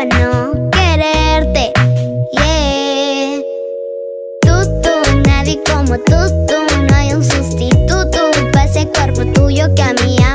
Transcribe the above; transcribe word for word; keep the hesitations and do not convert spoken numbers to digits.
para no quererte. Yeah. Tú, tú, nadie como tú, tú. No hay un sustituto para ese cuerpo tuyo que a mí ama.